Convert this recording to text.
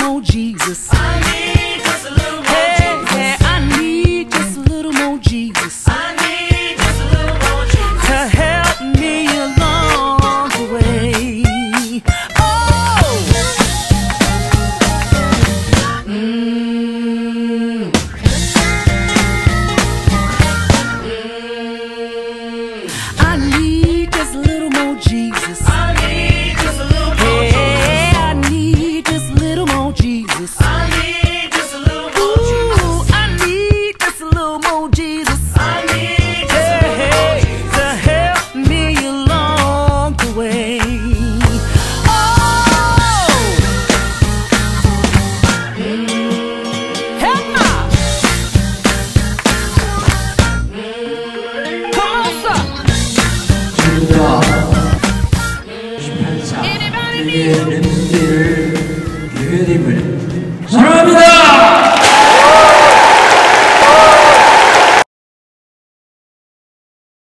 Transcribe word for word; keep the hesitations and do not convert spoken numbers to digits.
more Jesus. I need just a little more Jesus. Hey, I need just a little more Jesus. I need just a little more Jesus to help me along the way. Oh, mm. I need just a little more Jesus. I need just a little more Jesus. I need just a little more Jesus. I need just a little more Jesus. I need just a little more Jesus. I need just a little more Jesus to help me along the way. Oh, help me. Come on, sir. 주여 십팔 사 교회의 렘들을 교회됨을 사랑합니다.